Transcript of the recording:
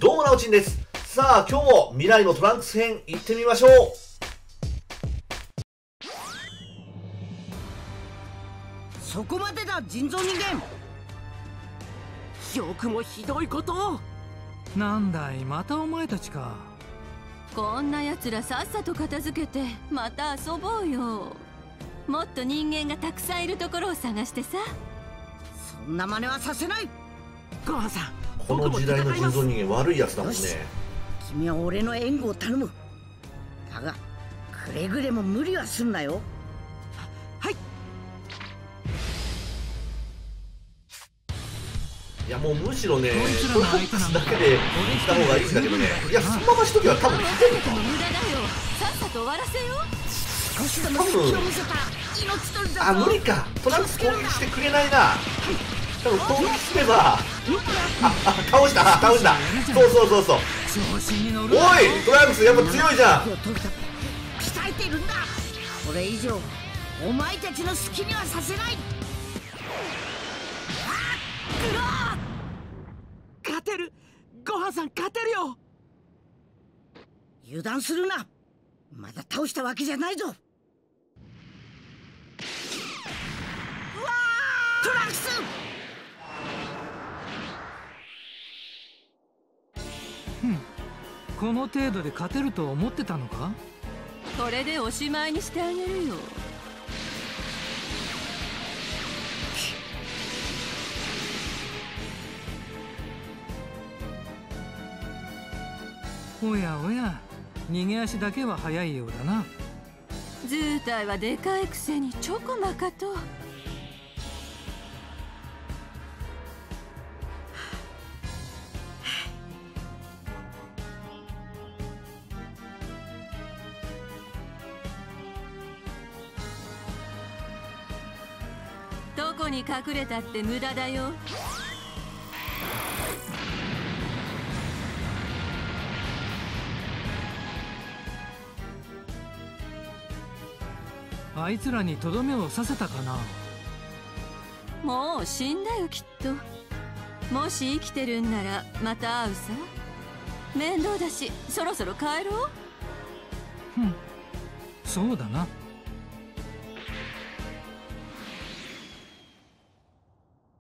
どうもなおちんです。さあ今日も未来のトランクス編行ってみましょう。 そこまでだ人造人間。 よくもひどいことを。 なんだいまたお前たちか。 こんなやつらさっさと片付けてまた遊ぼうよ。もっと人間がたくさんいるところを探してさ。 そんな真似はさせない。 ごはんさん、 この時代の人造人間悪いやつだもんね。 君は俺の援護を頼む。だがくれぐれも無理はすんなよ。 はい。 いやもうむしろねトランクスだけでした方がいいんだけどね。いやそのまましときは多分勝てるか。 無駄だよ。さっさと終わらせよ。 少しでも隙を見せたら命取りだぞ。 あ、無理か。トランクス攻撃してくれないな。多分攻撃すれば倒した倒した。そう調子に乗る。 おいトランクスやっぱ強いじゃん。 鍛えているんだ。これ以上お前たちの好きにはさせない。 勝てる。ごはんさん勝てるよ。 油断するな。まだ倒したわけじゃないぞ。トランクス。 この程度で勝てると思ってたのか。 これでおしまいにしてあげるよ。 おやおや、逃げ足だけは早いようだな。 図体はでかいくせにちょこまかと。どこに隠れたって無駄だよ。 あいつらにとどめを刺せたかな。 もう死んだよきっと。もし生きてるんならまた会うさ。面倒だしそろそろ帰ろう。 そうだな。